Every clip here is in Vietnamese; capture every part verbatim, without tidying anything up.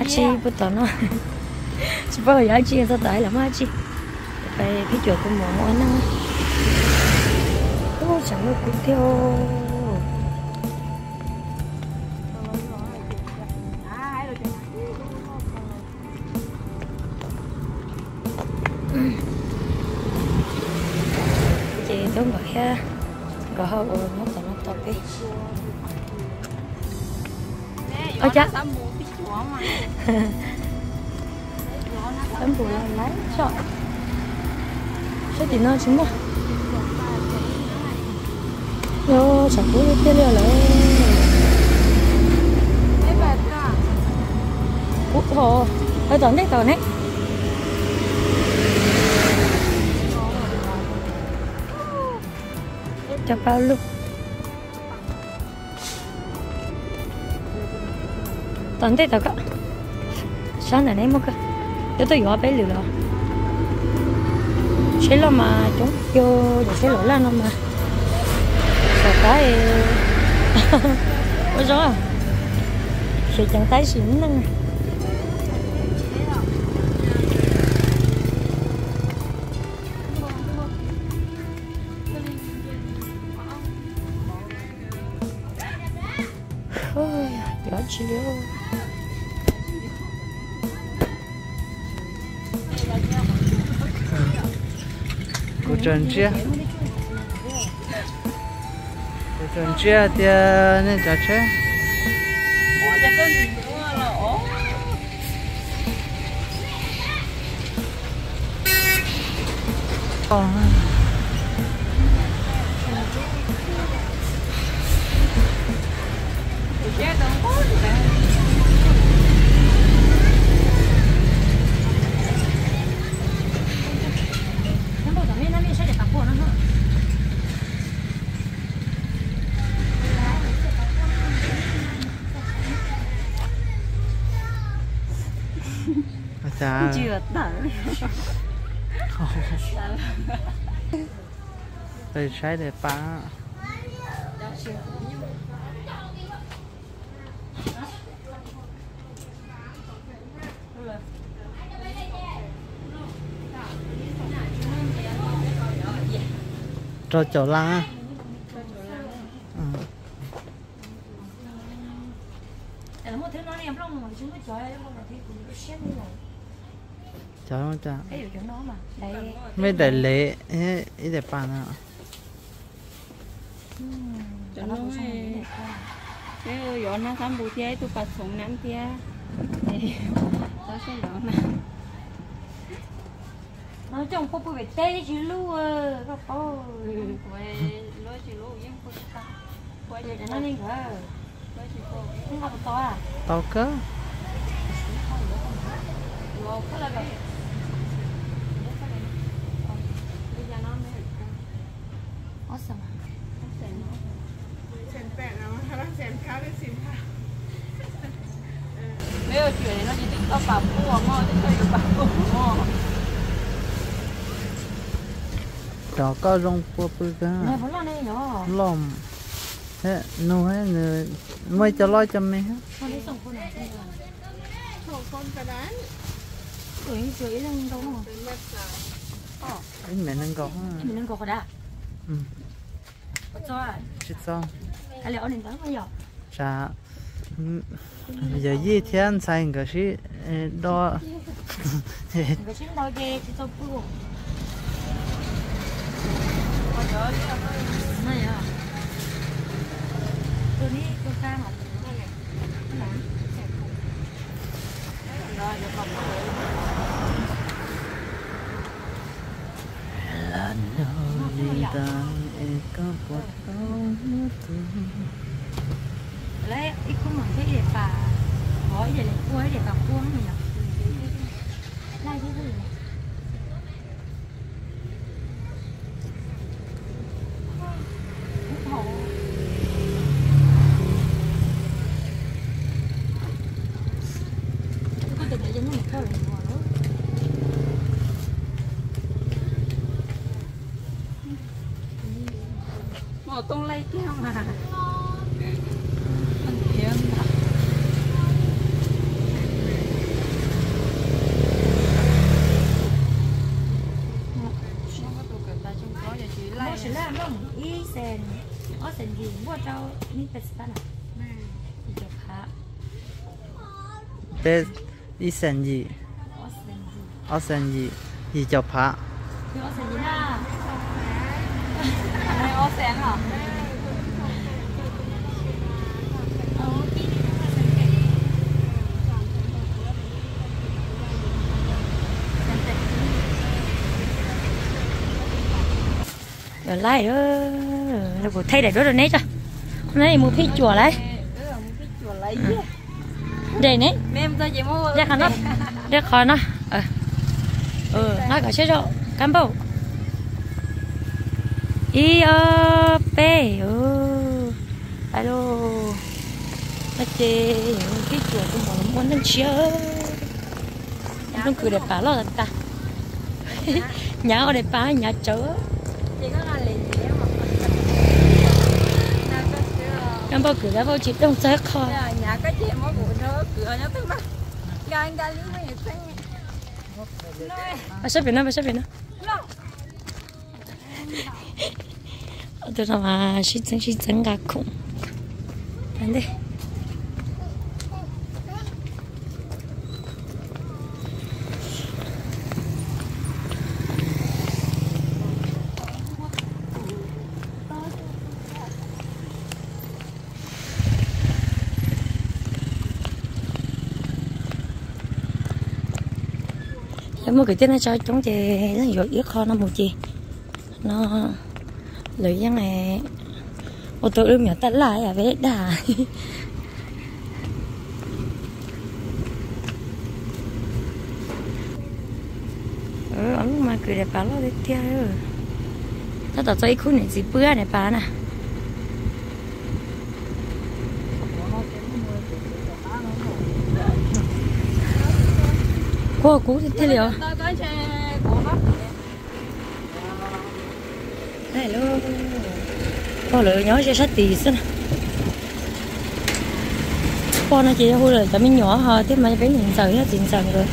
chi bữa tao nó chỉ bao giờ chi tao tại là má chi phải cái chuyện của mọi người năng ô chẳng được cũng theo chị giống vậy ha rồi hậu nó tao nó tao cái ở chắc em bù là lấy chọn sao thì nó chính mà yo chẳng có cái liệu lấy ủa hồ ở tận đấy tận đấy cho bao lúc tận đấy tao cả sáng này ném một cái cho tôi gọi bé lừa chế lo mà chúng vô để chế lỗi lan mà rồi cái ôi gió sẽ chẳng tái xỉn nữa ôi gió chiều cô trần chia cô trần chia thì nên chả chế oh. Chà. Chưa tở. Đây trái để phá. Cho chậu lăng. Cháu không cháu mấy đại lệ ấy để bàn à cho nó cái gió nó xăm bù thế tôi bắt sống nắm thế nó sẽ gió nè nó trông không phải tê chứ lu ơi ôi quay lối chỉ lu nhưng không ta quay để nó lên cả lối chỉ cô không có to à to cơ ngô có là vậy awesome nếu chuyện này nó chỉ tính có bà mua mà chứ không có bà mua đó có rong po po cơ này vẫn là này nhỏ lom thế nu hết người mới cho lo cho mày hết con đi送cô nào không con cái đấy tuổi tuổi lên đâu mà ấy mẹ nâng có mình lên có đã ừ có cho à chết xong hay là ở nền tảng bây giờ chả bây giờ gì thiên sai cái gì đó cái chuyện đó ghê thì tôi cứ này à tôi ní tôi ca mà là nơi đi tan có bọt tông lấy ít cũng mà thấy để bà hỏi để lấy cuối để bà cuốn mình nhỉ lai cái gì này có được để cho nó một câu là một tung lây keo mà นี่เป็นสปาร์อีเจ้าพระ bé y sen gì ออสเซนจี ở sen gì y cho phá คือออสเซนจีน่าอะไรออสเซนเหรอเอาที่นี่มาสังเกตrồi lại đó là của thay để đó rồi nấy cho hôm nay mua phi chùa lấy đây nấy ra khăn nó ra khăn nó ờ ờ nó cả chế độ cán bộ i ơ p ừ alo nó chê phi chùa cũng bỏ muốn lên chia nó cười đẹp phá lo là ta nhà ở đẹp phá nhà chớ em bao cửa ra bao chị đông sẽ khó nhà cái chị mới vụ nữa cửa nhá tức mắt gan gan lý mấy người bà sắp về nó bà sắp về nó tôi nói mà chị chân chị chân gà khủng anh đi một cái tên nó cho chúng chị nó dội yếu kho nó một chị nó lấy cái này ô tô ươm nhỏ tắt lại à với đà ừ ông mà cười đẹp bà lo đi theo nó tao chơi khu này gì bữa này bà nè cô cú thế liệu hello cô lựa nhỏ cho sách tì xin con nó chỉ hôi rồi tại mình nhỏ thôi thế mà bé nhìn sờ hết nhìn sờ rồi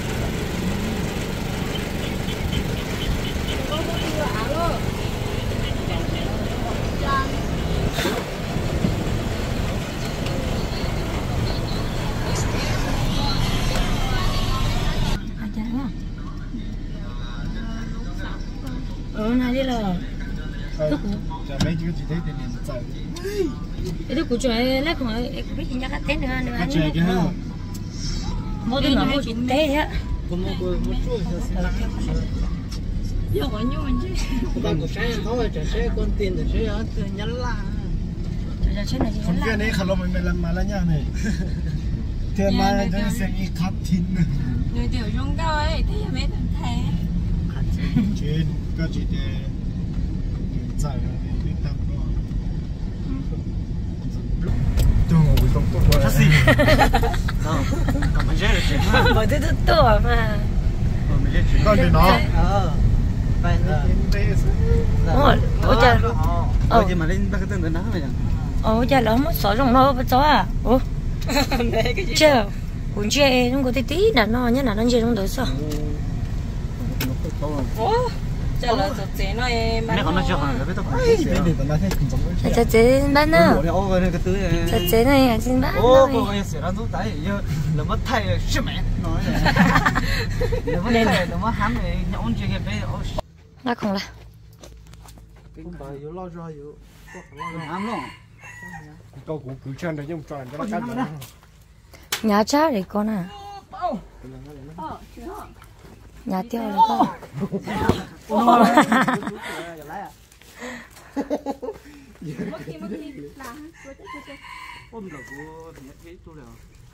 ừ này đi là lúc giờ mấy chú chỉ thấy tiền tiền chạy cái lúc của trời lấy còn biết gì nhắc tết nữa nữa cái chơi cái ha mua tôi nói chuyện tết á có một một một chút là vô gọi nhau anh chứ còn một cái thôi chỉ sẽ con tiền để sẽ ở nhắn là trời trời này không cái này khá là mình làm mà là nha này thế mà tôi sẽ đi cắt thịt người tiểu trung cao ấy thế mấy thằng thề trên có chỉ để chạy đi tập tôi ngồi trong tôi quá gì không còn mình chơi được chứ bởi tôi tôi mà con thì nó ờ vậy ôi ôi trời ờ nhưng mà lên ba cái tên đó vậy ôi trời lắm sợ rồng nó bắt chó à ủa chưa cũng chơi trong cái tí là nó nhá là nó chơi trong đời sao chờ là thật chế nó em mẹ còn nói cho hàng cái tao thật chế bán nữa cái túi thật chế này xin bán ô cô cái sữa nó rút tay giờ là mất thay rồi shit mẹ nói là mất thay là mất hám rồi nhõng chơi cái bé nó không là cái bài yếu lo cho yếu hám luôn câu cũng cứ chân đấy nhưng tròn cho nó cắt rồi nhà cha để con à nhà tiêu là con ôm được của cái chỗ nào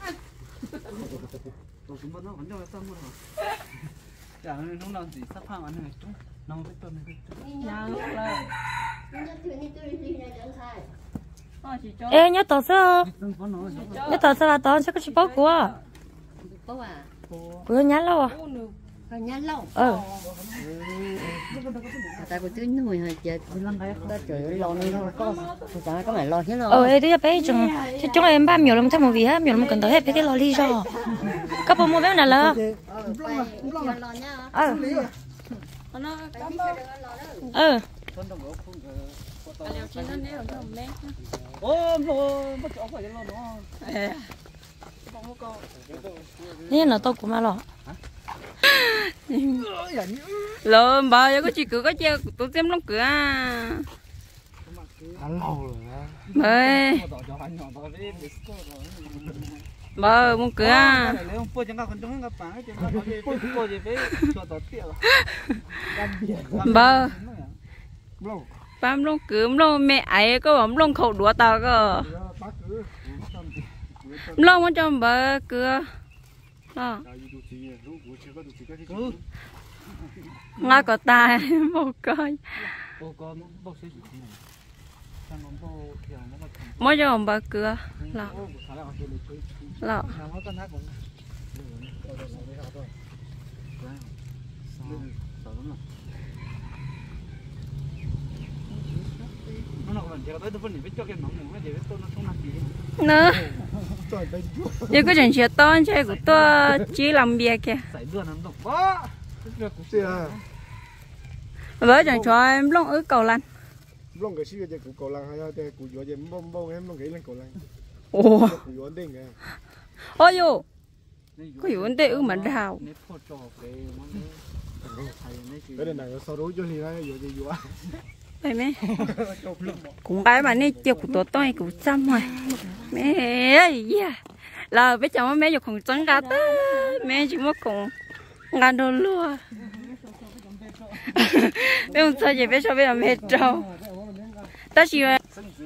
tôi cũng nó vẫn cho nó xong rồi chả nó làm gì sắp hàng ăn này chúng nó biết tuần này ê nhớ tao sao nhớ tao sao là tao sẽ có chụp bóc của của nhá lâu à nhá lâu ờ tại cô tính nuôi hơi chết đó trời lo nó có sao có mày lo thế nào ờ đây bé chúng chúng em ba miểu lắm theo một vị á miểu lắm cần tới hết cái lo đi cho các bộ mua bé nào là ờ ờ liệu chín nó nếu nó mẹ ô nó mất chỗ phải nó nó nè nó to của mà lọ lỡ bà có chị cứ có treo tôi xem lông cửa ăn lâu rồi mời bà muốn cửa bà bám lông cửa lông mẹ ấy có bấm lông khẩu đũa tao cơ lông muốn cho bà cửa đó ngay có tài một coi mới cho bà cửa lọ lọ nữa giờ có chuyện chuyện to chơi của tôi chỉ làm việc kìa với chẳng cho em lông ở cầu lăn lông cái gì cái củ cầu lăng hay là cái củ gió gì bông bông em lông cái lên cầu lăng ồ củ gió đỉnh kìa ôi yo có hiểu vấn đề ư mà đào cái này là sau đó cho thì nó gió gì gió vậy mẹ cũng cái mà này chiều của tôi tôi cũng xăm rồi mẹ ơi là bây giờ mẹ giờ còn trắng gà ta mẹ chỉ muốn cùng gà đồ luôn bây giờ sao vậy bây giờ bây giờ mẹ trâu ta chỉ là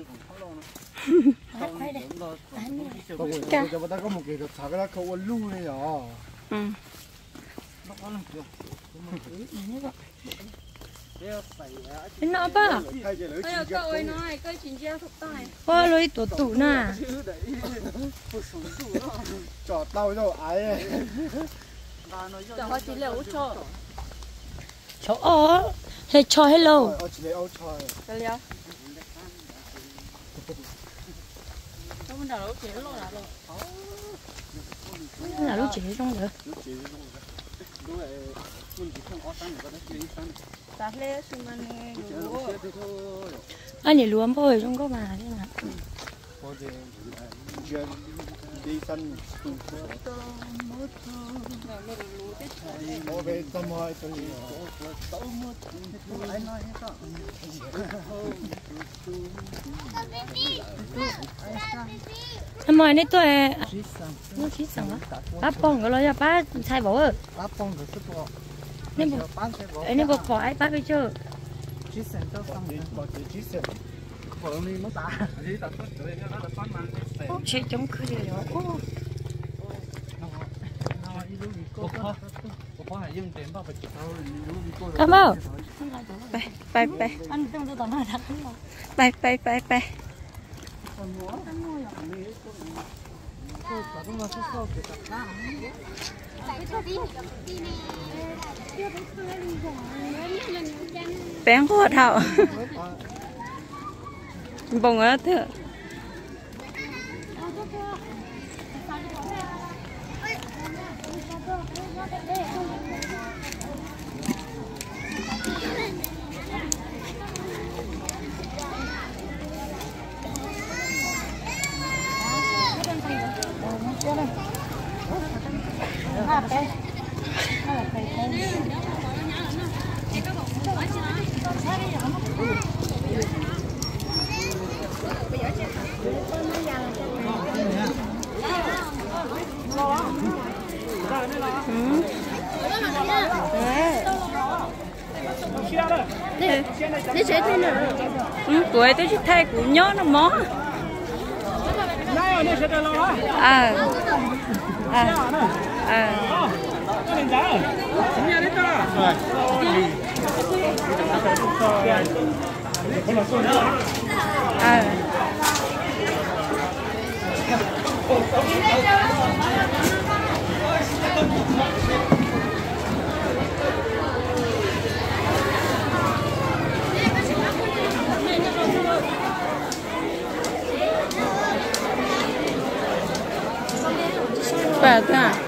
cho người ta có một cái thả cái lá khâu lu này nhỏ nó ba bây giờ cậu ấy nói cái chuyện chia thuộc tài ôi lối tủ tủ nè trò tao đâu ai cho họ chỉ liệu cho chỗ ó hay cho hello chỉ lấy áo cho cái liệu không nào lúc chế lo là rồi là lúc chỉ trong nữa anh nhỉ luôn thôi trong có mà thế nào đi săn ô về tâm hỏi tâm em mời nít tôi nó chỉสั่งá bác bông cái lo cho bác sai bỏ ơi bác bông được sức bộ nên bộ ấy nên bộ bỏ ấy bác bây giờ chỉ sản cho xong bỏ chỉ chỉ sản bỏ đi mất ta chỉ ta xuất rồi nó là phát mang chị chống khơi rồi đó cảm ơn bye bye anh trong tôi tao nói thật bye bye bye bye bén hoa thảo bông ở thưa đi chơi thế nào ừ, cuối tôi chỉ thay của nhớ nó mó à à à à bà thế à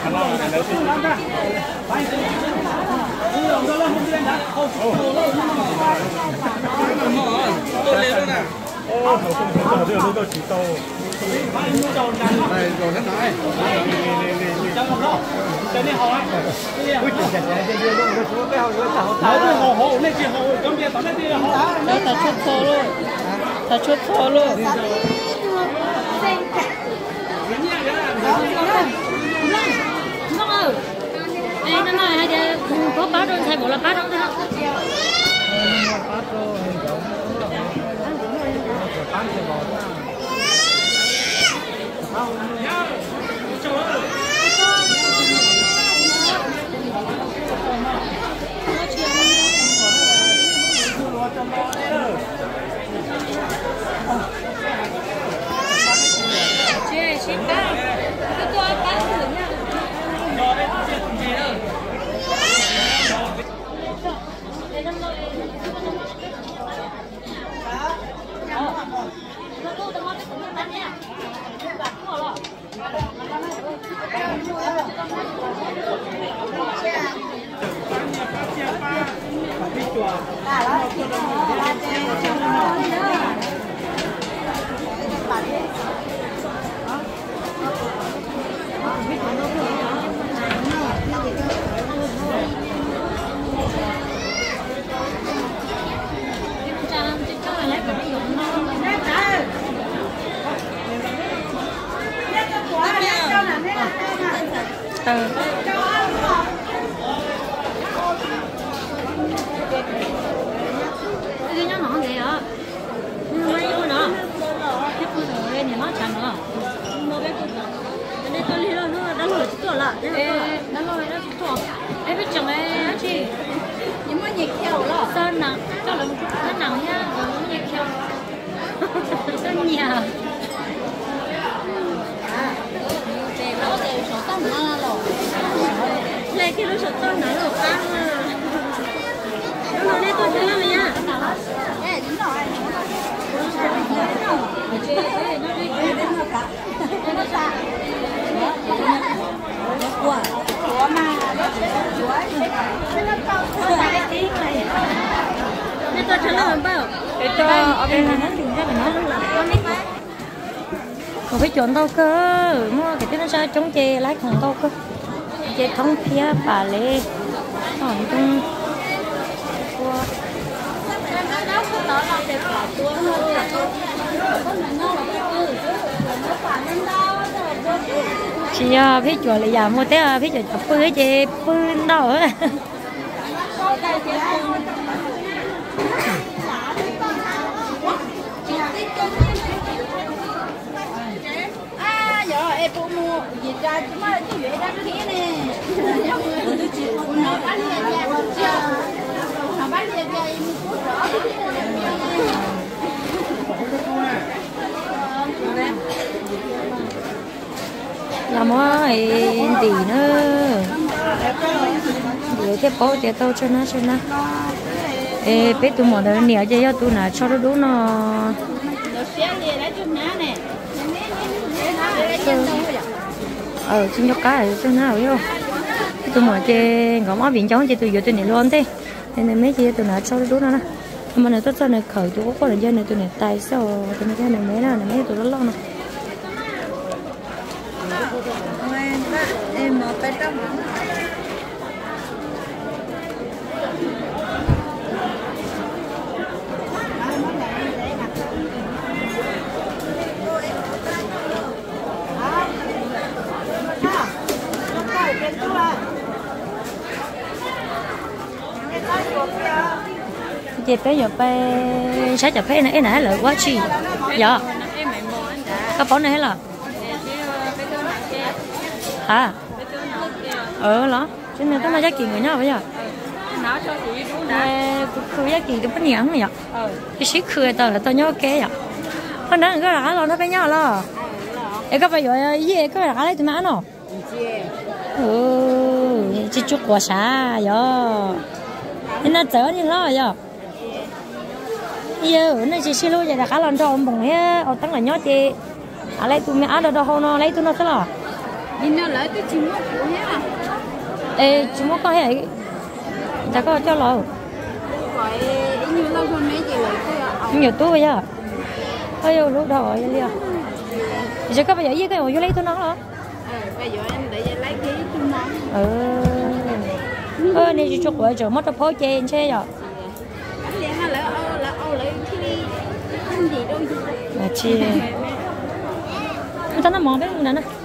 Này, rồi nó nói. Cái này hỏi. Ui, trời trời trời, đây luôn, nó xuống cái hồi nó chảo. Nó cứ hồ hồ lên kia hồ, trong kia tao lên kia hồ. Đó ta chốt thô luôn. Ta chốt thô luôn. Nó ơi. Ê, nó nói hay giờ có báo đơn thay bộ là báo đơn thôi. Chị, chị ba, cái tôi bán thử nha. Ừ. Cái nó nọ kìa, mấy cái nó, cái cô rồi này nó chẳng nữa, mua cái cô rồi, đây tôi lấy nó nó lôi chút rồi là, nó lôi nó chút rồi, em biết chồng em chị, nhưng mà nhiệt theo là sơn nặng, cho là nó nặng nha, nhiệt theo, sơn nhà. Lấy cái lối sọt to nó lột tăng à. Nó nói đây tôi thấy rồi nha. Ê, đúng rồi. Ủa, ủa mà nên tôi thấy nó bao. Để cho ở bên này nó dùng ra nó luôn là con nít. Không phải chọn đâu cơ, mua cái nó sao chống chè lái không đâu cơ. Chè thông phía bà lê, còn trong qua. Chị à, phía chùa lại giờ mua té à, phía chùa chụp bươi chè bươi đâu nữa. Em cũng mua gì ra chứ mà cái vậy đó cái nè nó bán liền ra chưa nó bán liền ra em cút rõ làm ơi đi nữa để tiếp bao để tao cho nó cho nó ê bé tụi mày đó nè cho tụi nào cho nó đúng nó ờ xin cho cá ở trên nào yêu tôi mở trên có má biển trống trên tôi vừa tôi này luôn thế nên là mấy chị tôi nói cho đúng nó nè mà này tôi cho này khởi tôi có có là dân này tôi này tài sao tôi này cái này mấy nào này mấy tôi rất lo nè em mở bên trong chị bé giờ bé sáng chập bé này nãy lợi quá chi dạ cái bón này là hả ờ đó cho nên tôi nói giá tiền người nhau bây giờ khơi giá tiền cái bánh nhẫn này vậy cái xí khơi tao là tao nhớ kế vậy hôm đó cái lá lo nó bé nhau lo em có phải rồi gì cái lá lấy tụi má nó ừ chỉ chút quả xả vậy nên nó chở như nó vậy giờ nó chỉ xí lúa vậy là cá lần cho ông bồng hết ông tăng là nhớ chị à lấy tụi mẹ ăn đâu đâu nó lấy tụi nó thế nào đi nó lấy cái chim mốc của nhá ê chúng nó có hệ đã có cho lo gọi như lâu hơn mấy chị lấy cái nhiều túi bây giờ ôi呦lúc đầu rồi liền giờ các bây giờ với cái ổ vô lấy tôi nó hả bây giờ em để lấy cái tôi nó ừ ơ này chỉ chụp ở chỗ mất phô trên xe rồi anh liền hay là ô là ô lấy cái gì đâu mà chi người ta nó mò biết người ta